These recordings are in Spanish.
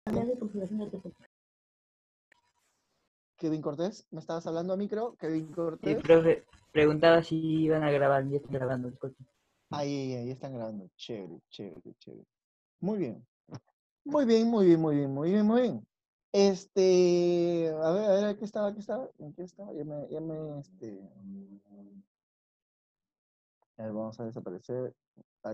Kevin Cortés, ¿me estabas hablando a micro? Kevin Sí, Cortés. profe, preguntaba si iban a grabar, ya estoy grabando, disculpe. Ahí están grabando. Chévere, chévere, chévere. Muy bien. Muy bien, muy bien, muy bien, muy bien, muy bien. A ver, ¿qué estaba? ¿En qué estaba? A ver, vamos a desaparecer. Ay,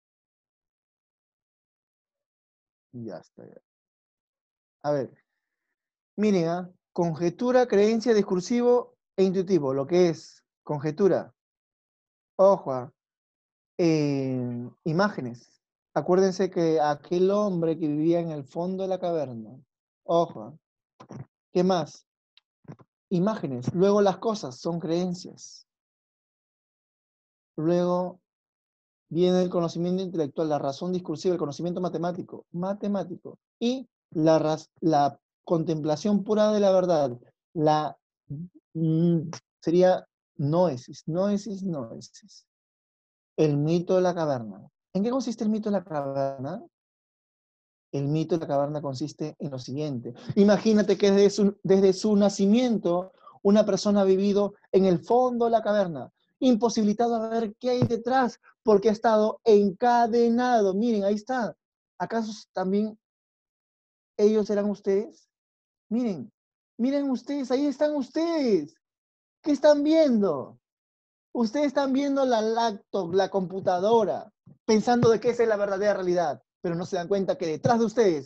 ya está, ya. A ver, miren, conjetura, creencia, discursivo e intuitivo. Lo que es conjetura. Ojo, imágenes. Acuérdense que aquel hombre que vivía en el fondo de la caverna. Ojo, ¿qué más? Imágenes. Luego las cosas son creencias. Luego viene el conocimiento intelectual, la razón discursiva, el conocimiento matemático. Y la contemplación pura de la verdad. La sería noesis. El mito de la caverna. ¿En qué consiste el mito de la caverna? El mito de la caverna consiste en lo siguiente. Imagínate que desde su nacimiento una persona ha vivido en el fondo de la caverna, imposibilitado a ver qué hay detrás, porque ha estado encadenado. Miren, ahí está. ¿Acaso también ellos eran ustedes? Miren ustedes, ahí están ustedes. ¿Qué están viendo? Ustedes están viendo la laptop, la computadora, pensando de que esa es la verdadera realidad, pero no se dan cuenta que detrás de ustedes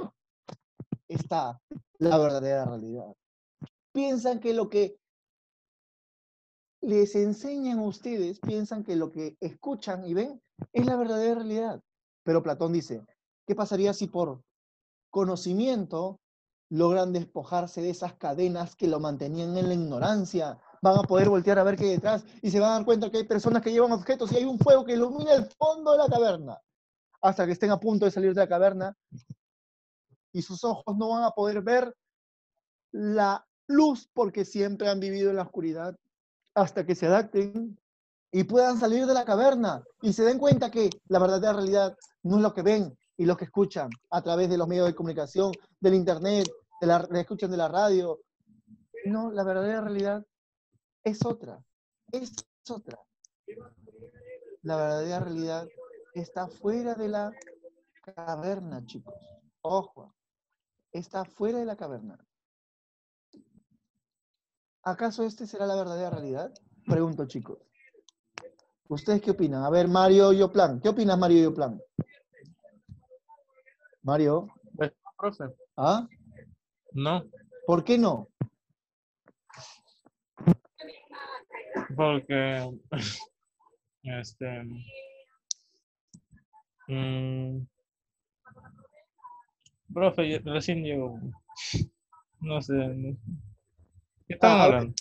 está la verdadera realidad. Piensan que lo que les enseñan a ustedes, piensan que lo que escuchan y ven es la verdadera realidad. Pero Platón dice, ¿qué pasaría si por conocimiento logran despojarse de esas cadenas que lo mantenían en la ignorancia? Van a poder voltear a ver qué hay detrás y se van a dar cuenta que hay personas que llevan objetos y hay un fuego que ilumina el fondo de la caverna. Hasta que estén a punto de salir de la caverna y sus ojos no van a poder ver la luz porque siempre han vivido en la oscuridad, hasta que se adapten y puedan salir de la caverna y se den cuenta que la verdadera realidad no es lo que ven y lo que escuchan a través de los medios de comunicación, del internet, de escuchan de la radio. No, la verdadera realidad es otra. Es otra. La verdadera realidad está fuera de la caverna, chicos. Ojo, está fuera de la caverna. ¿Acaso este será la verdadera realidad? Pregunto, chicos. ¿Ustedes qué opinan? A ver, Mario Yoplan. ¿Qué opinas, Mario Yoplan? Mario. Pues, profe, ¿Ah? no, ¿Por qué no? porque este mm, profe, recién llegó, no sé, ¿qué estamos A ver. hablando?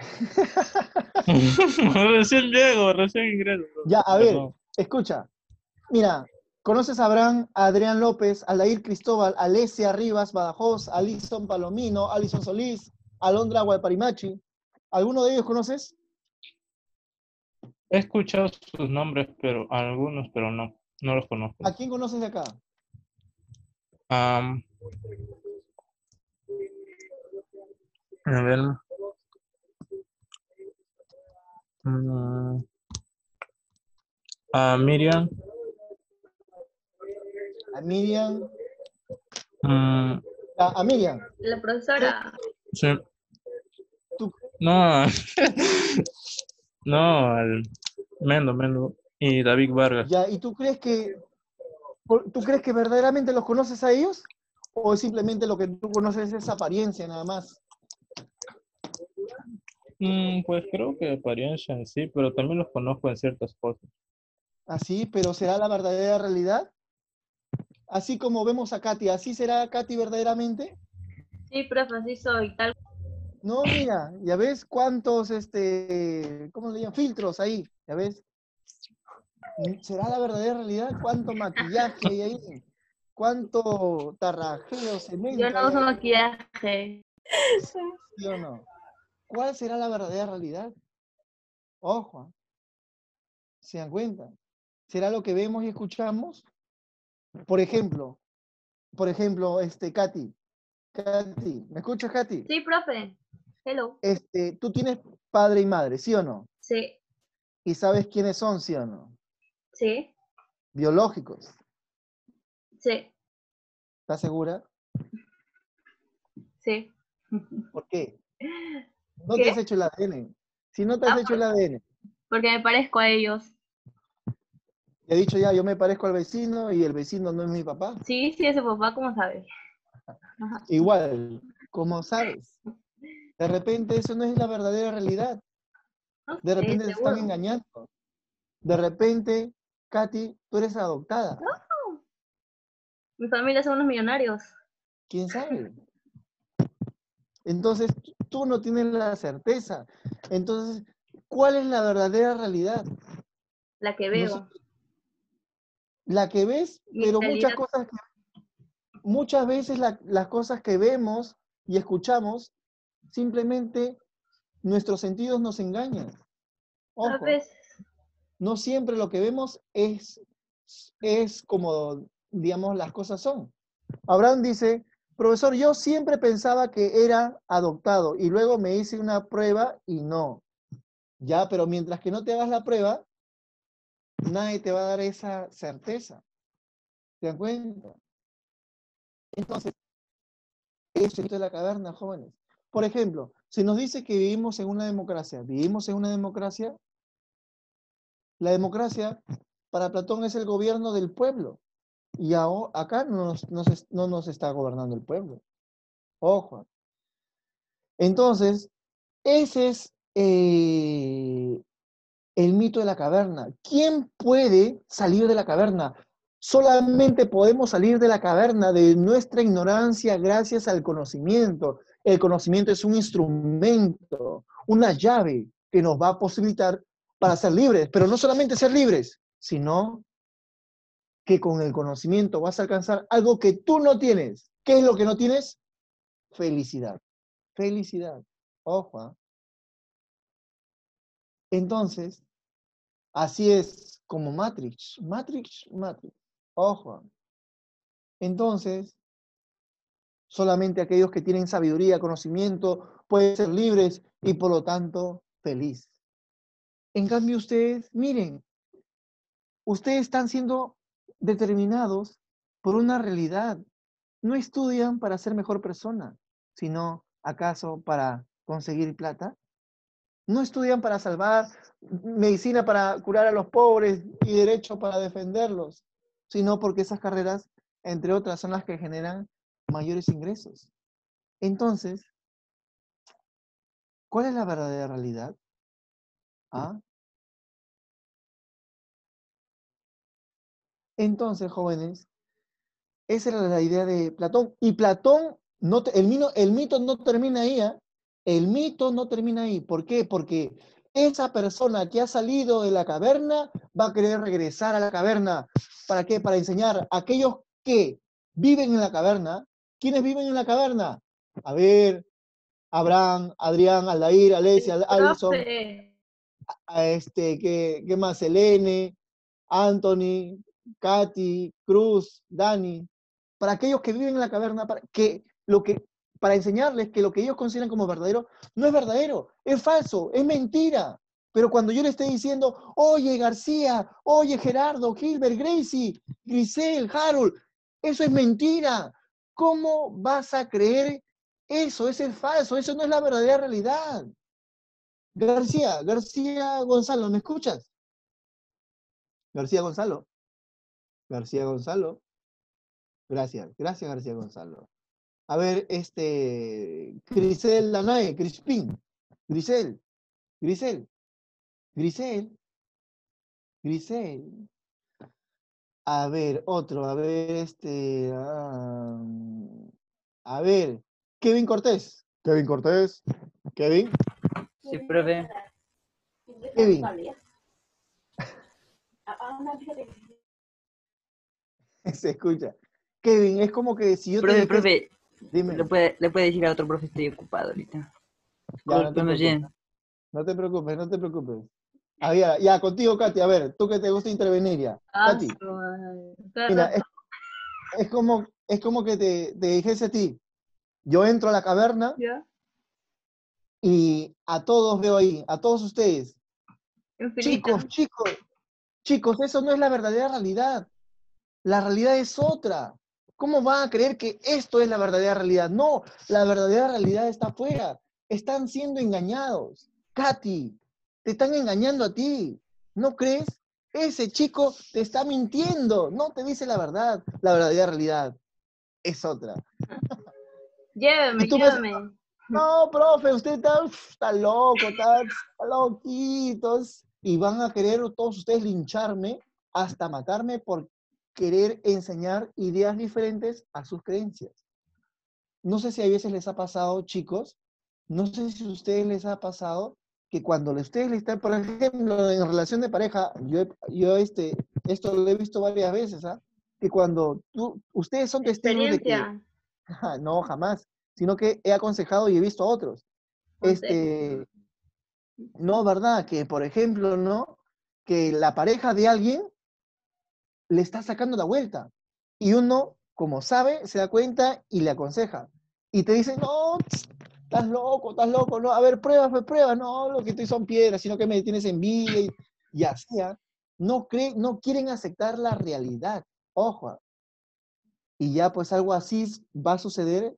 Recién llego, recién ingreso, profe, Ya, a ver, perdón. escucha. Mira, ¿conoces a Abraham, a Adrián López, a Lair Cristóbal, a Alesia Rivas, Badajoz, a Alison Palomino, Alison Solís, a Alondra Guayparimachi? ¿Alguno de ellos conoces? He escuchado sus nombres, pero algunos, pero no los conozco. ¿A quién conoces de acá? Am, a ver, mm, a Miriam, A Miriam. mm, A Miriam. La profesora. sí, ¿Tú, no, no, al Mendo, y David Vargas. ya, ¿y tú crees que verdaderamente los conoces a ellos? ¿O simplemente lo que tú conoces es apariencia nada más? Pues creo que apariencia en sí, pero también los conozco en ciertas cosas. Así, pero ¿será la verdadera realidad? Así como vemos a Katy, ¿así será Katy verdaderamente? Sí, profe, así soy. Tal. No, mira, ya ves cuántos, ¿cómo le llaman? Filtros ahí, ya ves. ¿Será la verdadera realidad? ¿Cuánto maquillaje hay ahí? ¿Cuánto tarrajeo, Yo cemento hay no uso ahí? maquillaje. ¿Sí o no? ¿Cuál será la verdadera realidad? Ojo, ¿se dan cuenta? ¿Será lo que vemos y escuchamos? Por ejemplo, por ejemplo, Katy. Katy, ¿me escuchas, Katy? Sí, profe. Hello. Tú tienes padre y madre, ¿sí o no? Sí, Y sabes quiénes son, ¿sí o no? sí, Biológicos. sí, ¿Estás segura? sí. ¿Por qué? No te ¿Qué? has hecho el ADN. Si no te has Ah, hecho el ADN, porque me parezco a ellos. te he dicho ya, yo me parezco al vecino y el vecino no es mi papá. Sí, sí, ese papá, ¿cómo sabe? Ajá. Igual, como sabes, de repente eso no es la verdadera realidad. No De sé, repente te están seguro. engañando. De repente, Katy, tú eres adoptada. No, mi familia son unos millonarios. ¿Quién sabe? Entonces, tú no tienes la certeza. Entonces, ¿cuál es la verdadera realidad? La que Nos- veo. la que ves, Mi pero realidad. muchas veces las cosas que vemos y escuchamos, simplemente nuestros sentidos nos engañan. A Ojo, veces. no siempre lo que vemos es como, digamos, las cosas son. Abraham dice, profesor, yo siempre pensaba que era adoptado y luego me hice una prueba y no. Ya, pero mientras que no te hagas la prueba, nadie te va a dar esa certeza. ¿Te dan cuenta? Entonces, eso es de la caverna, jóvenes. Por ejemplo, si nos dice que vivimos en una democracia, ¿vivimos en una democracia? La democracia, para Platón, es el gobierno del pueblo. Y acá no nos está gobernando el pueblo. Ojo. Entonces, ese es el mito de la caverna. ¿Quién puede salir de la caverna? Solamente podemos salir de la caverna de nuestra ignorancia gracias al conocimiento. El conocimiento es un instrumento, una llave que nos va a posibilitar para ser libres, pero no solamente ser libres, sino que con el conocimiento vas a alcanzar algo que tú no tienes. ¿Qué es lo que no tienes? Felicidad. Felicidad. Ojo. ¿Ah? Entonces, así es como Matrix. Matrix, Matrix. Ojo. Entonces, solamente aquellos que tienen sabiduría, conocimiento, pueden ser libres y por lo tanto feliz. En cambio, ustedes, miren, ustedes están siendo determinados por una realidad. No estudian para ser mejor persona, sino acaso para conseguir plata. No estudian para salvar, medicina para curar a los pobres y derecho para defenderlos, sino porque esas carreras, entre otras, son las que generan mayores ingresos. Entonces, ¿cuál es la verdadera realidad? ¿Ah? Entonces, jóvenes, esa era la idea de Platón. Y Platón, el mito no termina ahí, ¿eh? El mito no termina ahí. ¿Por qué? Porque esa persona que ha salido de la caverna va a querer regresar a la caverna. ¿Para qué? Para enseñar a aquellos que viven en la caverna. ¿Quiénes viven en la caverna? A ver, Abraham, Adrián, Aldair, Alesia, Alison, Profe. ¿qué más? Selene, Anthony, Katy, Cruz, Dani, para aquellos que viven en la caverna, para enseñarles que lo que ellos consideran como verdadero no es verdadero, es falso, es mentira. Pero cuando yo le esté diciendo, oye García, oye Gerardo, Gilbert, Gracie, Grisel, Harold, eso es mentira. ¿Cómo vas a creer eso? Eso es falso, eso no es la verdadera realidad. García Gonzalo, ¿me escuchas? García Gonzalo. García Gonzalo. Gracias García Gonzalo. A ver, Grisel Danae, Crispín, Grisel, Grisel, Grisel, Grisel. A ver, otro, a ver, a ver, Kevin Cortés, Kevin Cortés, Kevin, Sí, profe. Kevin, se escucha. Kevin, es como que si yo te Profe, dijese, profe, dime, le puede decir a otro profe, estoy ocupado ahorita. ya no te Discúlpeme preocupes, bien. no te preocupes, no te preocupes. Ah, ya, contigo, Katy, a ver, tú que te gusta intervenir ya. Ah, Katy, su madre. Cada mira, rato. es como que te dijese a ti, yo entro a la caverna ¿Ya? y a todos veo ahí, a todos ustedes. En filita. Chicos, eso no es la verdadera realidad. La realidad es otra. ¿Cómo van a creer que esto es la verdadera realidad? No, la verdadera realidad está afuera. Están siendo engañados. Katy, te están engañando a ti. ¿No crees? Ese chico te está mintiendo. No te dice la verdad. La verdadera realidad es otra. Lléveme, Y tú vas, lléveme. no, profe, usted está loco, está loquitos. Y van a querer todos ustedes lincharme, hasta matarme por querer enseñar ideas diferentes a sus creencias. No sé si a veces les ha pasado, chicos, no sé si a ustedes les ha pasado que cuando ustedes le están, por ejemplo, en relación de pareja, esto lo he visto varias veces, ¿ah? Que cuando ustedes son testigos de que, Experiencia. no, jamás, sino que he aconsejado y he visto a otros. Consejo. No, ¿verdad? Que, por ejemplo, ¿no? Que la pareja de alguien le está sacando la vuelta. Y uno, como sabe, se da cuenta y le aconseja. Y te dice, no, estás loco, no, a ver, prueba, no, lo que estoy son piedras, sino que me tienes envidia y así, ¿ah? No quieren aceptar la realidad. Ojo. Y ya pues algo así va a suceder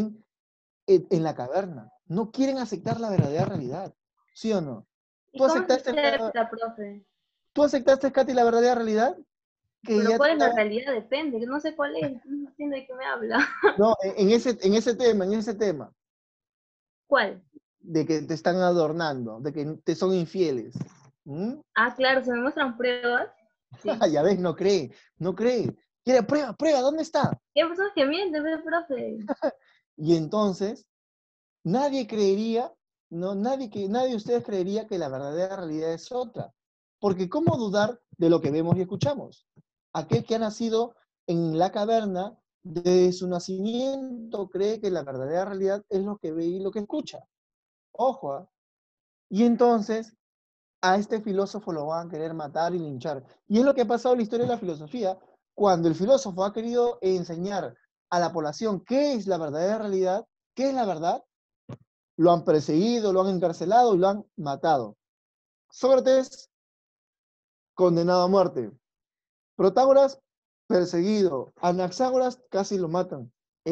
en la caverna. No quieren aceptar la verdadera realidad. ¿Sí o no? ¿Y cómo se acepta, profe? ¿Tú aceptaste, Katy, la verdadera realidad? Que Pero ya te ¿cuál es la estaban... realidad? Depende. Yo no sé cuál es. No entiendo de qué me habla. No, en ese tema, ¿Cuál? de que te están adornando, de que te son infieles. ¿Mm? Ah, claro, se me muestran pruebas. Sí. Ya ves, no cree. Quiere prueba, ¿dónde está? ¿Qué hay personas que mienten, profe? Y entonces, nadie creería, no, nadie de ustedes creería que la verdadera realidad es otra. Porque ¿cómo dudar de lo que vemos y escuchamos? Aquel que ha nacido en la caverna, desde su nacimiento, cree que la verdadera realidad es lo que ve y lo que escucha. Ojo, ¿ah? Y entonces a este filósofo lo van a querer matar y linchar. Y es lo que ha pasado en la historia de la filosofía, cuando el filósofo ha querido enseñar a la población qué es la verdadera realidad, qué es la verdad, lo han perseguido, lo han encarcelado y lo han matado. Sócrates, condenado a muerte. Protágoras, perseguido. Anaxágoras, casi lo matan.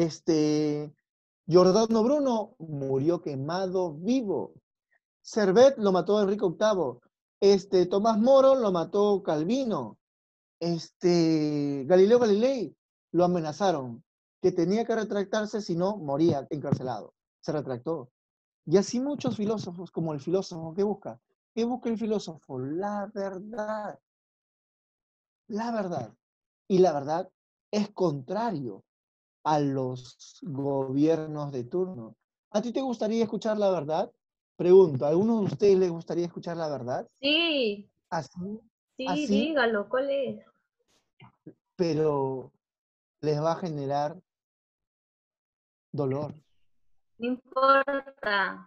Giordano Bruno murió quemado vivo. Servet lo mató Enrique VIII. Tomás Moro lo mató Calvino. Galileo Galilei lo amenazaron, que tenía que retractarse, si no, moría encarcelado. Se retractó. Y así muchos filósofos, como el filósofo, ¿qué busca? ¿Qué busca el filósofo? La verdad. La verdad. Y la verdad es contrario a los gobiernos de turno. ¿A ti te gustaría escuchar la verdad? Pregunto, ¿a alguno de ustedes les gustaría escuchar la verdad? Sí, Así, sí, así, dígalo, ¿cuál es? pero les va a generar dolor. No importa.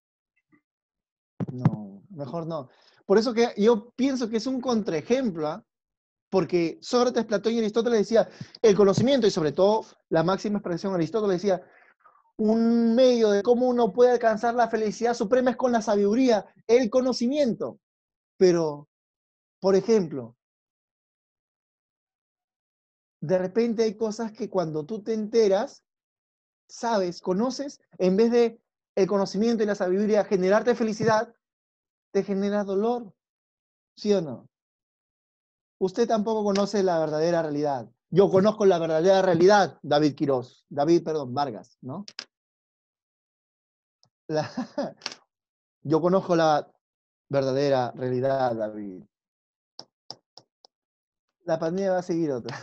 No, mejor no. Por eso que yo pienso que es un contraejemplo, ¿ah? Porque Sócrates, Platón y Aristóteles decía, el conocimiento y sobre todo la máxima expresión, Aristóteles decía, un medio de cómo uno puede alcanzar la felicidad suprema es con la sabiduría, el conocimiento. Pero, por ejemplo, de repente hay cosas que cuando tú te enteras, sabes, conoces, en vez de el conocimiento y la sabiduría generarte felicidad, te genera dolor, ¿sí o no? Usted tampoco conoce la verdadera realidad. Yo conozco la verdadera realidad, David, Vargas, ¿no? La- yo conozco la verdadera realidad, David. La pandemia va a seguir otra.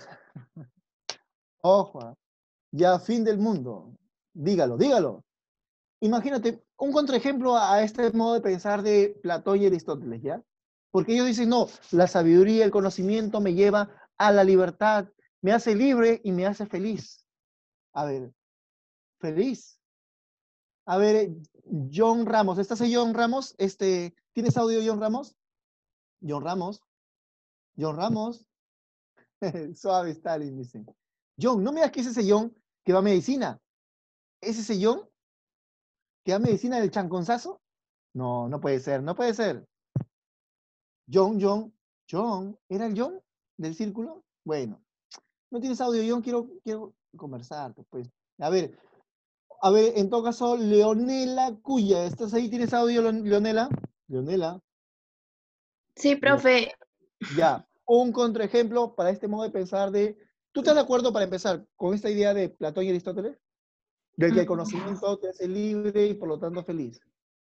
Ojo, ya fin del mundo. Dígalo. Imagínate un contraejemplo a este modo de pensar de Platón y Aristóteles, ¿ya? Porque ellos dicen, no, la sabiduría, el conocimiento me lleva a la libertad, me hace libre y me hace feliz. A ver, feliz. A ver, John Ramos, ¿estás ahí, John Ramos? ¿Tienes audio, John Ramos? John Ramos. Suave Stalin, dicen. John, no me digas que es ese John que va a medicina. ¿Es ese John que va a medicina del chanconzazo? No, no puede ser, no puede ser. John, ¿era el John del círculo? Bueno, no tienes audio, John, quiero conversar, pues. A ver, en todo caso, Leonela Cuya, ¿estás ahí? ¿Tienes audio, Leonela? Leonela, Sí, profe. ya. Un contraejemplo para este modo de pensar de... ¿Tú estás de acuerdo para empezar con esta idea de Platón y Aristóteles? Del que el conocimiento te hace libre y por lo tanto feliz.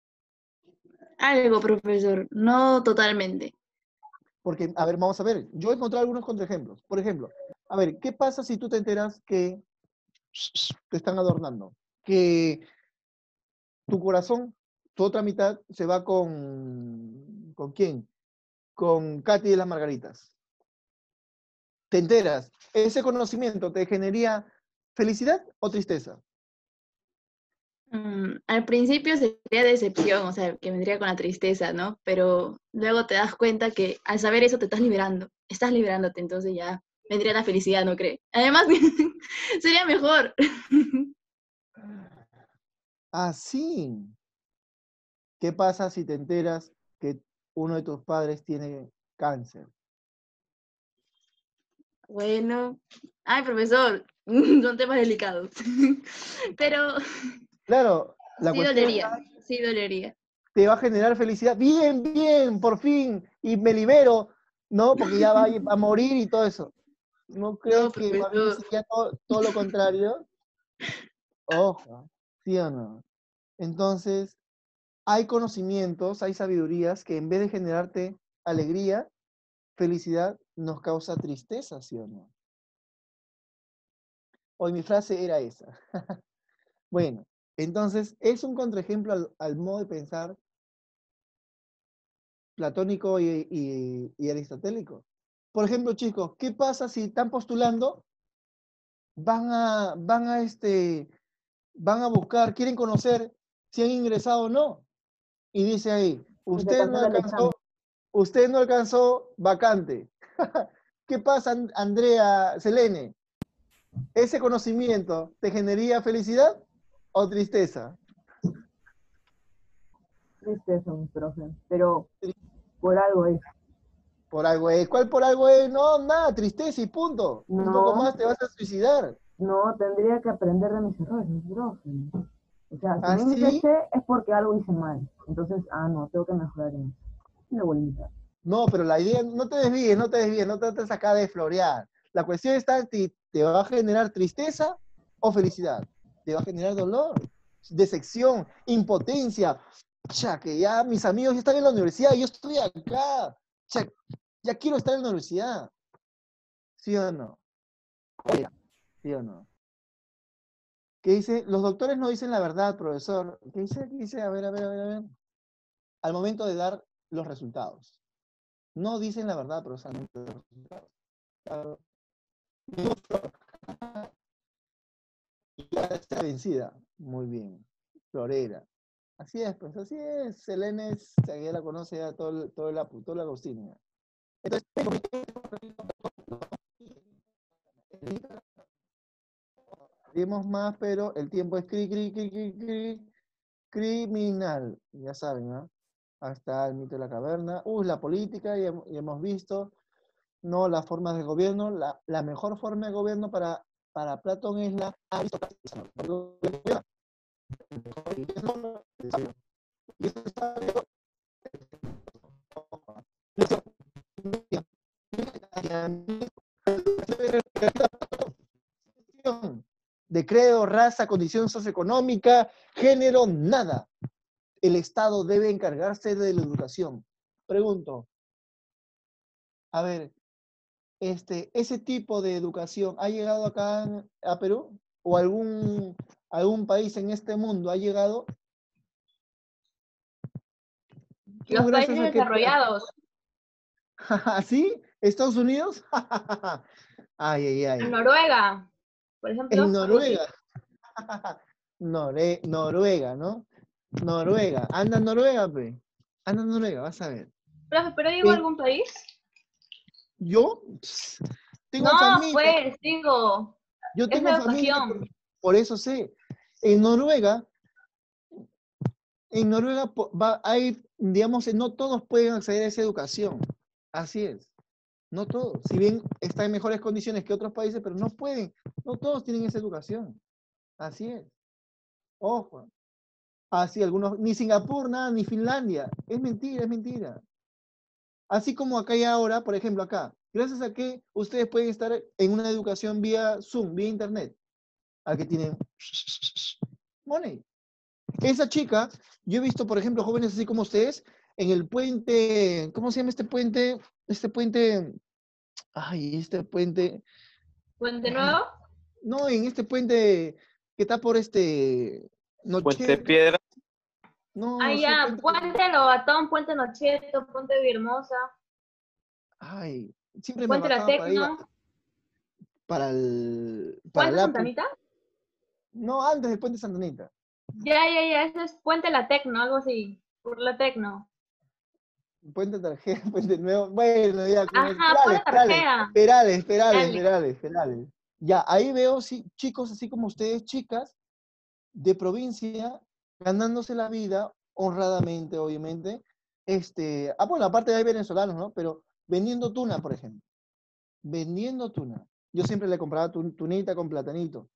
Algo, profesor, no totalmente. Porque, a ver, vamos a ver, yo he encontrado algunos contraejemplos. Por ejemplo, a ver, ¿qué pasa si tú te enteras que te están adornando? Que tu corazón, tu otra mitad, se va ¿con quién? Con Katy de las Margaritas. Te enteras, ¿ese conocimiento te generaría felicidad o tristeza? Al principio sería decepción, o sea, que vendría con la tristeza, ¿no? Pero luego te das cuenta que al saber eso te estás liberándote, entonces ya vendría la felicidad, ¿no cree? Además, sería mejor. Así. ¿Qué pasa si te enteras que uno de tus padres tiene cáncer? Bueno, ay, profesor, son temas delicados. Pero Claro, la sí cuestión es, dolería, sí dolería. te va a generar felicidad. Bien, bien, por fin, y me libero, ¿no? Porque ya va a morir y todo eso. ¿No No, crees que más bien profesor. sería todo lo contrario? Ojo, ¿sí o no? Entonces, hay conocimientos, hay sabidurías que en vez de generarte alegría, felicidad, nos causa tristeza, ¿sí o no? Hoy mi frase era esa. Bueno, entonces es un contraejemplo al modo de pensar platónico y aristotélico. Por ejemplo, chicos, ¿qué pasa si están postulando? Van a buscar, quieren conocer si han ingresado o no. Y dice ahí, Y se cancela el examen. usted no alcanzó vacante. ¿Qué pasa, Andrea Selene? ¿Ese conocimiento te generaría felicidad o tristeza? Tristeza, mi profe. Pero por algo es. Por algo es. ¿Cuál por algo es? No, nada, tristeza y punto. Un poco No, más te vas a suicidar. no, tendría que aprender de mis errores, profe. O sea, si no ¿Así? ingresé es porque algo hice mal. Entonces, no, tengo que mejorar en eso. Me voy a limitar. No, pero la idea, no te trates acá de florear. La cuestión está, ¿te va a generar tristeza o felicidad? ¿Te va a generar dolor, decepción, impotencia? Ya que ya mis amigos ya están en la universidad, yo estoy acá. Ya quiero estar en la universidad. ¿Sí o no? ¿Sí o no? ¿Qué dice? Los doctores no dicen la verdad, profesor. ¿Qué dice? ¿Qué dice? A ver, a ver, a ver, a ver. Al momento de dar los resultados. No dicen la verdad, profesor. Al momento de dar los resultados. Claro. Ya está vencida. Muy bien. Florera. Así es, pues así es. Selene ya la conoce ya todo el Agustín. Entonces, dimos más, pero el tiempo es criminal. Ya saben, ¿no? Hasta el mito de la caverna. La política, ya hemos visto. No, las formas de gobierno. La mejor forma de gobierno para Platón es la aristocracia. De credo, raza, condición socioeconómica, género, nada. El Estado debe encargarse de la educación. Pregunto, a ver, ese tipo de educación ha llegado acá a Perú o algún país en este mundo ha llegado. ¿Tú Los gracias países a qué? desarrollados, ¿Sí? ¿Estados Unidos? Ay, ay, en ay. Noruega, por ejemplo, En algo así. Noruega. Noruega, ¿no? Noruega. Anda en Noruega, pe. Anda en Noruega, vas a ver. Profe, pero digo En- algún país. yo No, tengo familia. pues, digo, Yo Es tengo la familia, educación. por eso sé. En Noruega, hay, digamos, no todos pueden acceder a esa educación. Así es. No todos. Si bien está en mejores condiciones que otros países, pero no pueden. No todos tienen esa educación. Así es. Ojo. Así algunos, ni Singapur, nada, ni Finlandia. Es mentira, es mentira. Así como acá y ahora, por ejemplo, acá, gracias a que ustedes pueden estar en una educación vía Zoom, vía Internet, al que tienen money. Esa chica, yo he visto, por ejemplo, jóvenes así como ustedes, en el puente, ¿cómo se llama este puente? Este puente, Puente ay, Nuevo. no, en este puente que está por Puente Nocheto, Piedra. no, Ah, ese ya, puente, Puente Lobatón, Puente Nocheto, Puente Villahermosa, ay, siempre me Puente La bajaba para ahí, Tecno, para Puente la, Santa Anita. no, antes del puente Santa Anita. Ya, ese es Puente La Tecno, algo así, por La Tecno. Puente Tarjeta, Puente Nuevo, bueno, ya, como Ajá, Puente Tarjeta. Dale. Perales. Ya, ahí veo, sí, chicos así como ustedes, chicas, de provincia, ganándose la vida, honradamente, obviamente. Bueno, aparte hay venezolanos, ¿no? Pero vendiendo tuna, por ejemplo. Vendiendo tuna. Yo siempre le compraba tunita con platanito.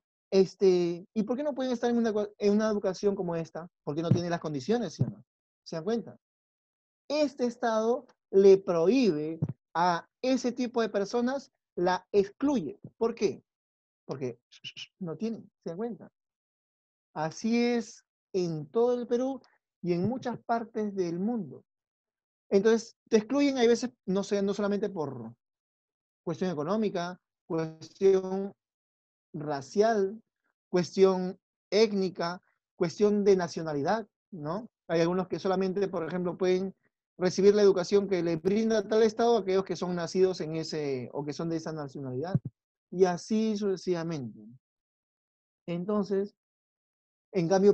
¿Y por qué no pueden estar en una educación como esta? Porque no tienen las condiciones, ¿sí o no? ¿Se dan cuenta? Este Estado le prohíbe a ese tipo de personas, la excluye. ¿Por qué? Porque no tienen, ¿se dan cuenta? Así es en todo el Perú y en muchas partes del mundo. Entonces, te excluyen, hay veces, no sé, no solamente por cuestión económica, cuestión racial, cuestión étnica, cuestión de nacionalidad, ¿no? Hay algunos que solamente, por ejemplo, pueden recibir la educación que le brinda tal estado a aquellos que son nacidos en ese, o que son de esa nacionalidad. Y así sucesivamente. Entonces, en cambio,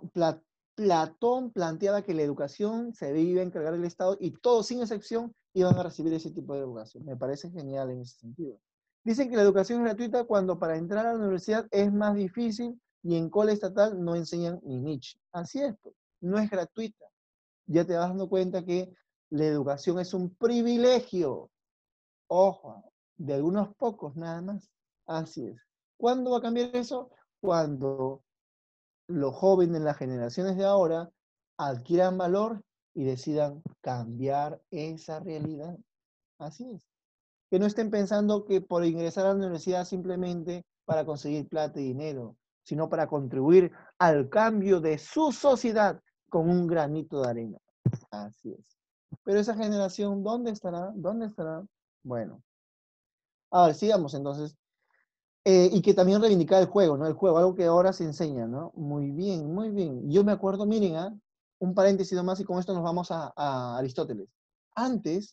Platón planteaba que la educación se iba a encargar del Estado y todos, sin excepción, iban a recibir ese tipo de educación. Me parece genial en ese sentido. Dicen que la educación es gratuita cuando para entrar a la universidad es más difícil y en cole estatal no enseñan ni Nietzsche. Así es, pues, no es gratuita. Ya te vas dando cuenta que la educación es un privilegio, ojo, de algunos pocos nada más. Así es. ¿Cuándo va a cambiar eso? Cuando los jóvenes, las generaciones de ahora, adquieran valor y decidan cambiar esa realidad. Así es. Que no estén pensando que por ingresar a la universidad simplemente para conseguir plata y dinero, sino para contribuir al cambio de su sociedad con un granito de arena. Así es. Pero esa generación, ¿dónde estará? ¿Dónde estará? Bueno. A ver, sigamos entonces. Y que también reivindicar el juego, ¿no? El juego, algo que ahora se enseña, ¿no? Muy bien, muy bien. Yo me acuerdo, miren, un paréntesis nomás y con esto nos vamos a Aristóteles. Antes,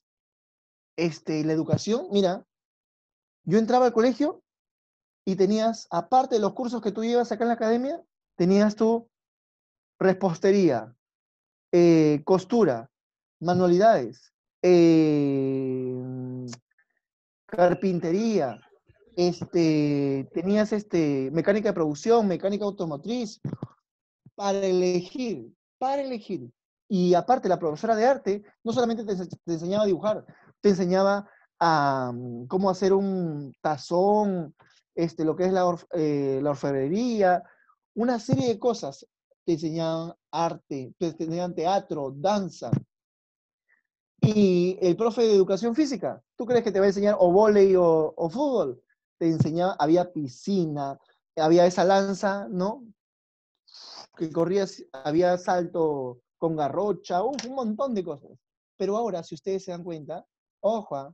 la educación, mira, yo entraba al colegio y tenías, aparte de los cursos que tú llevas acá en la academia, tenías tú repostería, costura, manualidades, carpintería, tenías mecánica de producción, mecánica automotriz, para elegir, para elegir. Y aparte, la profesora de arte no solamente te enseñaba a dibujar, te enseñaba a cómo hacer un tazón, lo que es la orfebrería, una serie de cosas. Te enseñaban arte, te enseñaban teatro, danza. Y el profe de educación física, ¿tú crees que te va a enseñar o vóley o fútbol? Te enseñaba, había piscina, había esa lanza, ¿no? Que corrías, había salto con garrocha, un montón de cosas. Pero ahora, si ustedes se dan cuenta, ojo,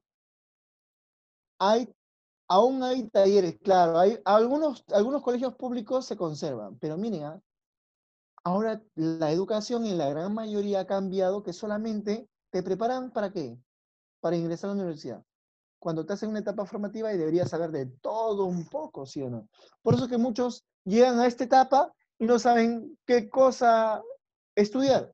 aún hay talleres, claro, hay algunos colegios públicos se conservan, pero miren, ahora la educación en la gran mayoría ha cambiado, que solamente te preparan ¿para qué? Para ingresar a la universidad. Cuando estás en una etapa formativa y deberías saber de todo un poco, ¿sí o no? Por eso que muchos llegan a esta etapa y no saben qué cosa estudiar.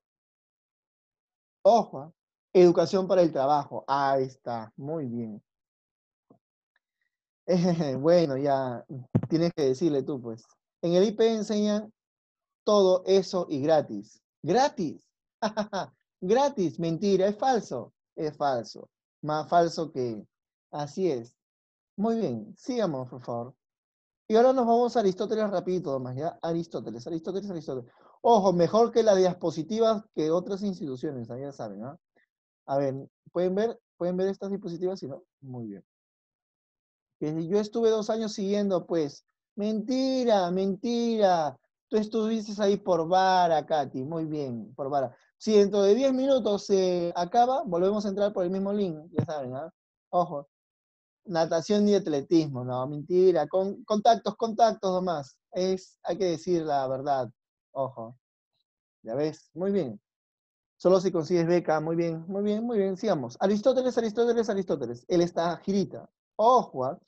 Ojo, educación para el trabajo. Ahí está, muy bien. Bueno, ya tienes que decirle tú, pues. En el IP enseñan todo eso y gratis. ¡Gratis! Gratis, mentira, es falso. Es falso. Más falso que... Así es. Muy bien, sigamos, por favor. Y ahora nos vamos a Aristóteles rapidito, más, ¿ya? Aristóteles. Ojo, mejor que las diapositivas que otras instituciones, ya saben, ¿ah? A ver, ¿pueden ver estas diapositivas? Si no, muy bien. Que yo estuve 2 años siguiendo, pues, mentira, mentira. Tú estuviste ahí por vara, Katy, muy bien, por vara. Si dentro de 10 minutos se acaba, volvemos a entrar por el mismo link, ya saben, ¿ah? Ojo, natación y atletismo, no, mentira, con contactos nomás. Hay que decir la verdad, ojo. Ya ves, muy bien. Solo si consigues beca, muy bien, muy bien, muy bien, sigamos. Aristóteles. Él está girita. Ojo, ¿ah?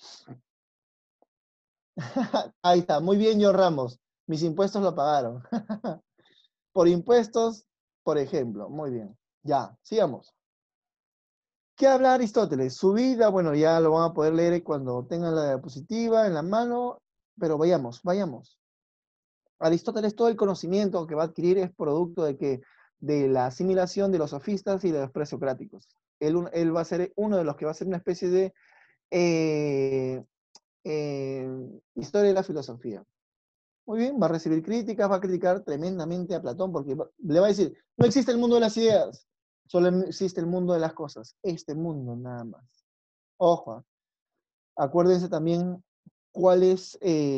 Ahí está, muy bien, yo Ramos. Mis impuestos lo pagaron. Por impuestos, por ejemplo. Muy bien. Ya, sigamos. ¿Qué habla Aristóteles? Su vida, bueno, ya lo van a poder leer cuando tengan la diapositiva en la mano, pero vayamos. Aristóteles, todo el conocimiento que va a adquirir es producto de que de la asimilación de los sofistas y de los presocráticos. Él va a ser uno de los que va a ser una especie de eh, historia de la filosofía. Muy bien, va a recibir críticas, va a criticar tremendamente a Platón porque le va a decir, no existe el mundo de las ideas, solo existe el mundo de las cosas, este mundo nada más. Ojo, acuérdense también cuál es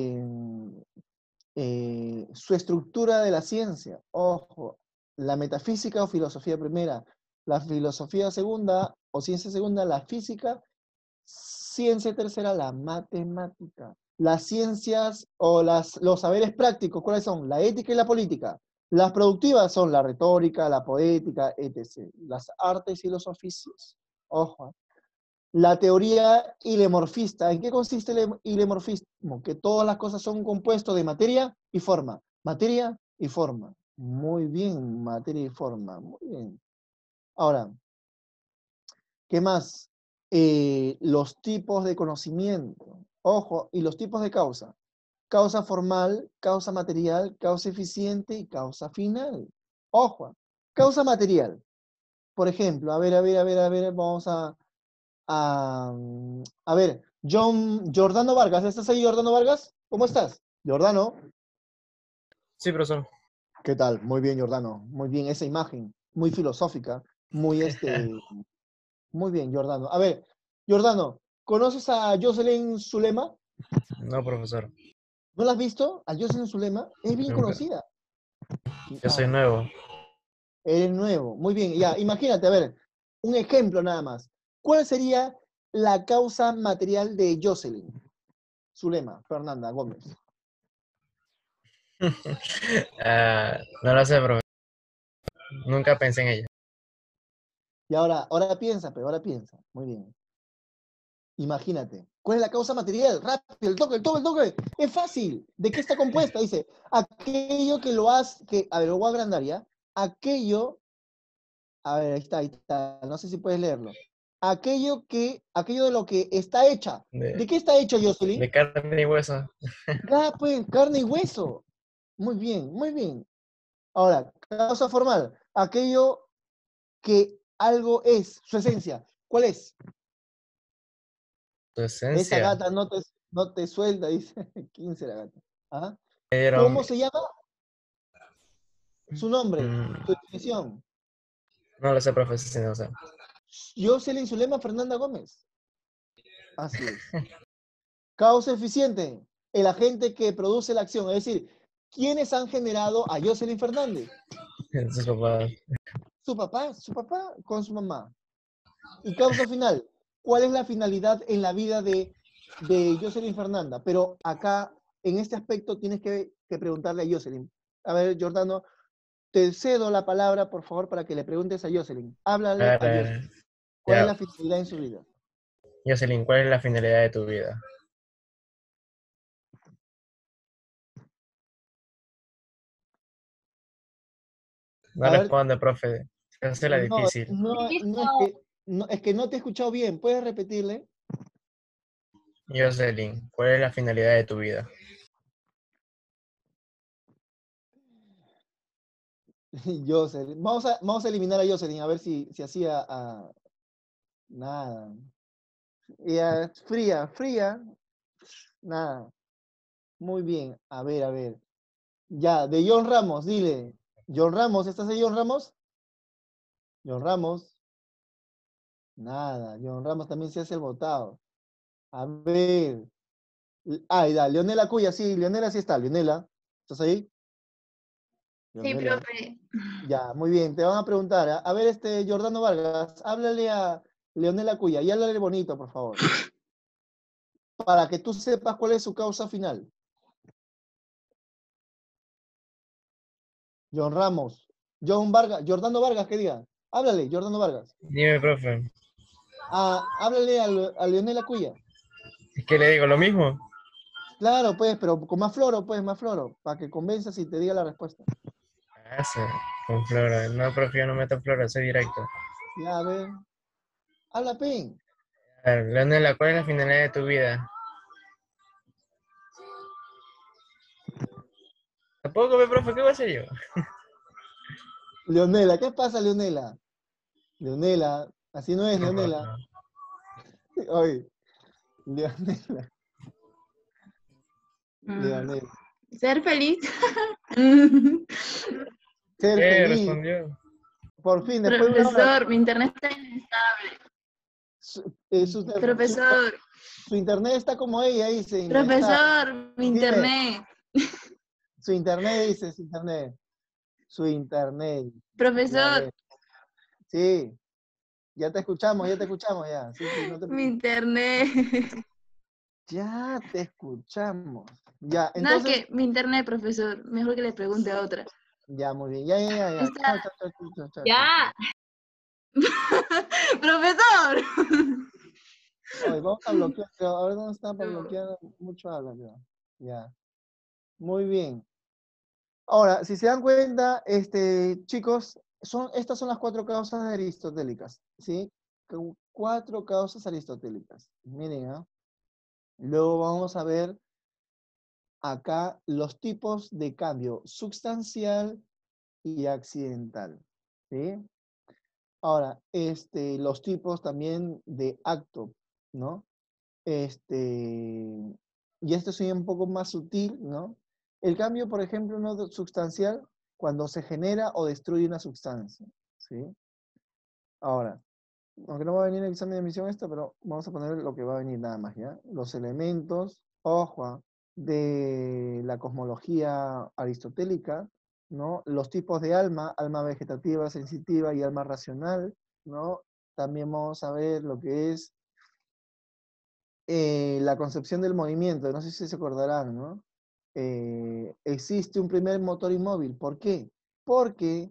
su estructura de la ciencia. Ojo, la metafísica o filosofía primera, la filosofía segunda o ciencia segunda, la física, ciencia tercera, la matemática. Las ciencias o los saberes prácticos, ¿cuáles son? La ética y la política. Las productivas son la retórica, la poética, etc. Las artes y los oficios. Ojo. La teoría ilemorfista. ¿En qué consiste el ilemorfismo? Que todas las cosas son compuestos de materia y forma. Materia y forma. Muy bien, materia y forma. Muy bien. Ahora, ¿qué más? Los tipos de conocimiento. Ojo, y los tipos de causa. Causa formal, causa material, causa eficiente y causa final. Ojo, causa material. Por ejemplo, a ver, vamos a ver, Jordano Vargas, ¿estás ahí, Jordano Vargas? ¿Cómo estás? Jordano, Sí, profesor. ¿qué tal? Muy bien, Jordano, muy bien, esa imagen, muy filosófica, muy muy bien, Jordano. A ver, Jordano, ¿conoces a Jocelyn Zulema? No, profesor. ¿No la has visto? A Jocelyn Zulema, es bien Nunca. conocida. Yo soy Ah, nuevo. eres nuevo, muy bien, ya, imagínate, a ver, un ejemplo nada más. ¿Cuál sería la causa material de Jocelyn Zulema, Fernanda Gómez? No lo sé, profesor. Nunca pensé en ella. Y ahora piensa, pero ahora piensa. Muy bien. Imagínate. ¿Cuál es la causa material? Rápido, el toque. Es fácil. ¿De qué está compuesta? Dice, aquello que lo hace, a ver, lo voy a agrandar ya. Aquello, a ver, ahí está. No sé si puedes leerlo. Aquello de lo que está hecha. ¿De De, qué está hecho, Jocelyn? de carne y hueso. Ah, pues, carne y hueso. Muy bien, muy bien. Ahora, causa formal. Aquello que algo es, su esencia. ¿Cuál es? Su Esa esencia. gata no te suelta, dice. 15 la gata. ¿Ah? Pero, ¿Cómo se llama? Su nombre, mm, su definición. no lo sé, profesor, si no sé. Jocelyn Zulema Fernanda Gómez. Así es. Causa eficiente, el agente que produce la acción. Es decir, ¿quiénes han generado a Jocelyn Fernández? Sus papás. Su papá con su mamá. Y causa final, ¿cuál es la finalidad en la vida de Jocelyn Fernanda? Pero acá, en este aspecto, tienes que preguntarle a Jocelyn. A ver, Jordano, te cedo la palabra, por favor, para que le preguntes a Jocelyn. Háblale a A Jocelyn. ver, ¿Cuál es ya. la finalidad en su vida? Jocelyn, ¿cuál es la finalidad de tu vida? No A ver, responde, profe. Se hace la no, difícil. no, Listo. no es que no te he escuchado bien. ¿Puedes repetirle? Jocelyn, ¿cuál es la finalidad de tu vida? Jocelyn. Vamos a eliminar a Jocelyn, a ver si hacía nada. Ya, fría, nada. Muy bien, a ver. Ya, de John Ramos, dile. John Ramos, ¿estás ahí, John Ramos? John Ramos, nada. John Ramos también se hace el votado. A ver. Ahí da, Leonela Cuya, sí, Leonela sí está. Leonela, ¿estás ahí? Sí, Leonela. profe. Ya, muy bien, te van a preguntar. A ver, Jordano Vargas, háblale a Leonela Cuya y háblale bonito, por favor. Para que tú sepas cuál es su causa final. John Ramos, John Vargas, Jordano Vargas, ¿qué diga? Háblale, Jordano Vargas. Dime, profe. Háblale a Leonela Cuya. ¿Es que le digo lo mismo? Claro, pues, pero con más floro, para que convenzas y te diga la respuesta. Ah, sí, con flora. No, profe, yo no meto flora, soy directo. Ya, a ver. Habla, Pin. A ver, Leonela, ¿cuál es la finalidad de tu vida? Tampoco, profe, ¿qué voy a hacer yo? Leonela, ¿qué pasa, Leonela? Leonela, así no es, No, Leonela. no. Oye, Leonela, Mm, Leonela. Ser feliz. Ser ¿Qué feliz, respondió? por fin, después de una hora. Profesor, mi internet está inestable. Profesor, Su internet está como ella, dice, inestable. profesor, mi Dime, internet. su internet, dice, su internet. Su internet. Ya Profesor, ves. Sí, ya te escuchamos, ya. Sí, no te mi preocupes. internet. Ya te escuchamos. Ya, No, es entonces, que mi internet, profesor. Mejor que le pregunte a otra. ya, muy bien. Ya. Está. Chao. Ya. Profesor. Oye, vamos a bloquear, pero a ver dónde está para No. bloquear. Mucho habla, ya. Ya. Muy bien. Ahora, si se dan cuenta, chicos, estas son las 4 causas aristotélicas, ¿sí? 4 causas aristotélicas. Miren, ¿ah? Luego vamos a ver acá los tipos de cambio sustancial y accidental, ¿sí? Ahora, los tipos también de acto, ¿no? Y esto es un poco más sutil, ¿no? El cambio, por ejemplo, no sustancial, cuando se genera o destruye una sustancia, ¿sí? Ahora, aunque no va a venir el examen de admisión esto, pero vamos a poner lo que va a venir nada más, ¿ya? Los elementos, ojo, de la cosmología aristotélica, ¿no? Los tipos de alma, alma vegetativa, sensitiva y alma racional, ¿no? También vamos a ver lo que es la concepción del movimiento, no sé si se acordarán, ¿no? Existe un primer motor inmóvil. ¿Por qué? Porque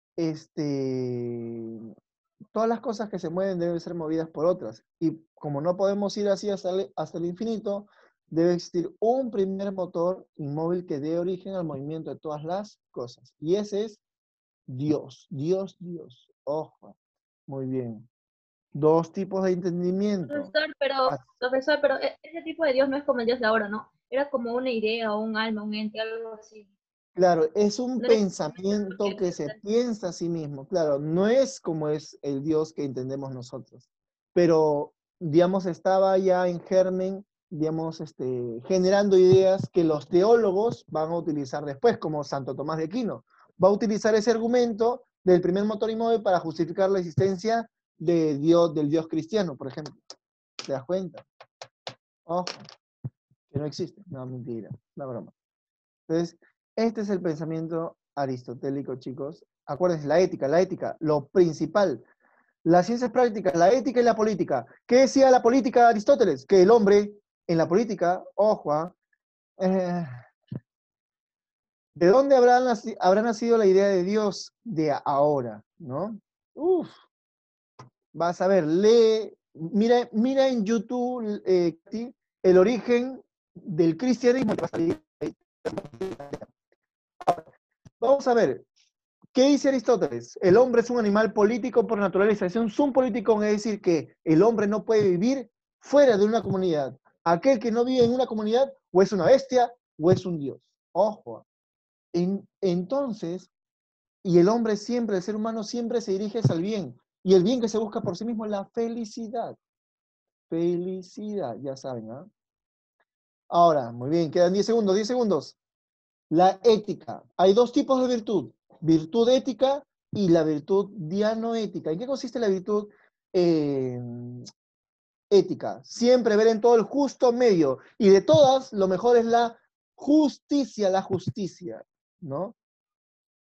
todas las cosas que se mueven deben ser movidas por otras. Y como no podemos ir así hasta el infinito, debe existir un primer motor inmóvil que dé origen al movimiento de todas las cosas. Y ese es Dios. Dios. Ojo. Muy bien. 2 tipos de entendimiento. Profesor, pero ese tipo de Dios no es como el Dios de ahora, ¿no? Era como una idea o un alma, un ente, algo así. Claro, es un No era pensamiento que se piensa a sí mismo. Claro, no es como es el Dios que entendemos nosotros. Pero, digamos, estaba ya en germen, digamos, generando ideas que los teólogos van a utilizar después, como Santo Tomás de Aquino. Va a utilizar ese argumento del primer motor inmóvil para justificar la existencia de Dios, del Dios cristiano, por ejemplo. ¿Te das cuenta? Ojo, que no existe. No, mentira, una broma. Entonces, este es el pensamiento aristotélico, chicos. Acuérdense, la ética, lo principal. Las ciencias prácticas, la ética y la política. ¿Qué decía la política de Aristóteles? Que el hombre en la política, ojo, ¿de dónde habrá nacido la idea de Dios de ahora? ¿No? Uf, vas a ver, mira en YouTube el origen del cristianismo. Te va a salir ahí. Vamos a ver, ¿qué dice Aristóteles? El hombre es un animal político por naturaleza, es un político, es decir, que el hombre no puede vivir fuera de una comunidad. Aquel que no vive en una comunidad o es una bestia o es un dios. Ojo. Entonces, y el hombre siempre, el ser humano siempre se dirige hacia el bien. Y el bien que se busca por sí mismo es la felicidad. Felicidad, ya saben, ¿ah? Ahora, muy bien, quedan 10 segundos, 10 segundos. La ética. Hay dos tipos de virtud. Virtud ética y la virtud dianoética. ¿En qué consiste la virtud ética? Siempre ver en todo el justo medio. Y de todas, lo mejor es la justicia, ¿no?